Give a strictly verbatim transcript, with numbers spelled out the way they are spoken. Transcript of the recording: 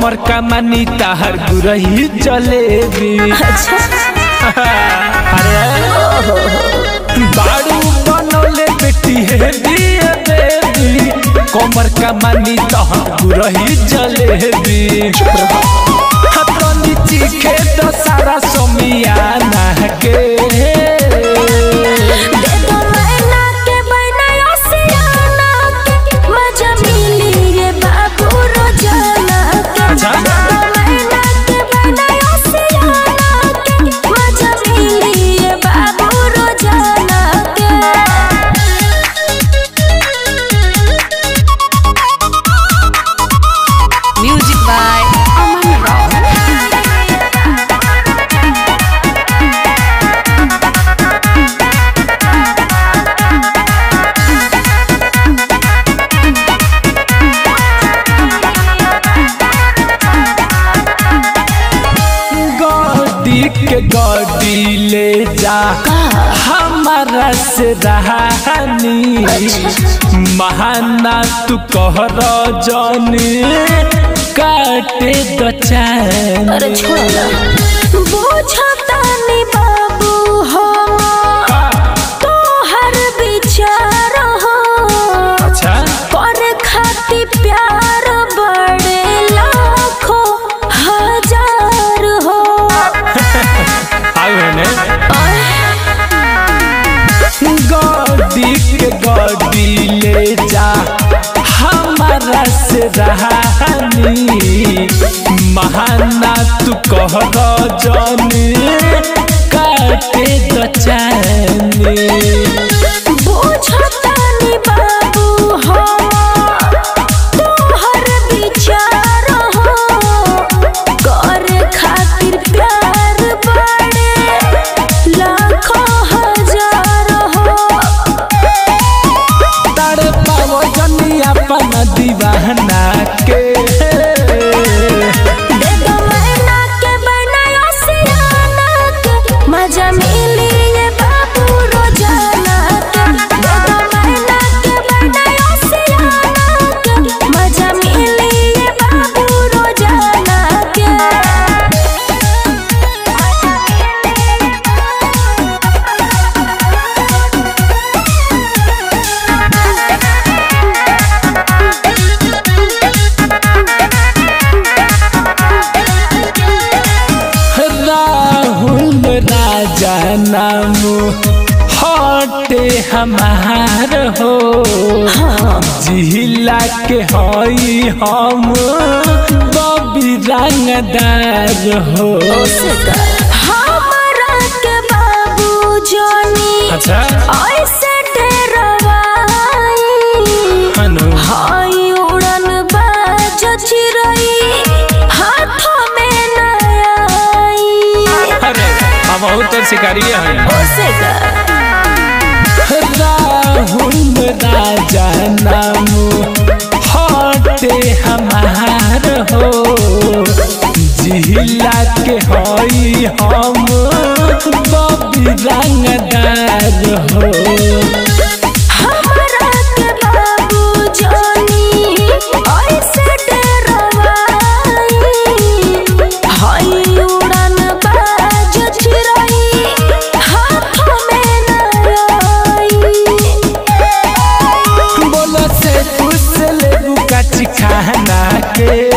कमर का मानी ताहर गुरही जलेबी। अच्छा अरे बाड़ू बनौले बेटी है दिए बेबी, कमर का मानी ताहर गुरही जलेबी। हतनी चीखे तो सारा सोमियाना के के गाड़ी ले जा हमारा से रहानी, महाना तू कहर जानी काटे दचानी। अरे छोड़ा बुझता नहीं बाबू हो तो हर विचार हो। अच्छा पर खाती प्यार बड़े लाखों हजार हो। गाड़ी के गाड़ी ले जा हमारा से रहानी, महाना तू कहर जानी काटे दचानी। बुझता नहीं बाबू हो तो हर विचार हो, कर खातिर प्यार बड़े लाखों हजार हो। तारे पावो जनी अपन दीवाना के मजा मिली ये बाबू रोजाना के, महीना के बनाया सियाना के, मजा मिली ये बाबू रोजाना के। राहुल राजा नाम हटे हमार हो, जिला के हई हम बबी रंगदार हो। हमारा के बाबू जानी अच्छा ऐसे डरवाई, हाई उड़न बाज चिरई हाथों में न आई। अरे हम बहुत शिकारी हैं। राहुल राजा नाम हटे हमार हो, जिला के हई हम बबी रंगदार हो। हमारा के बाबू जानी ऐसे डरवाई, हाई उड़न बाज चिरई हाथों में न आई। बोलो से कुछ ले बुका चिखाना के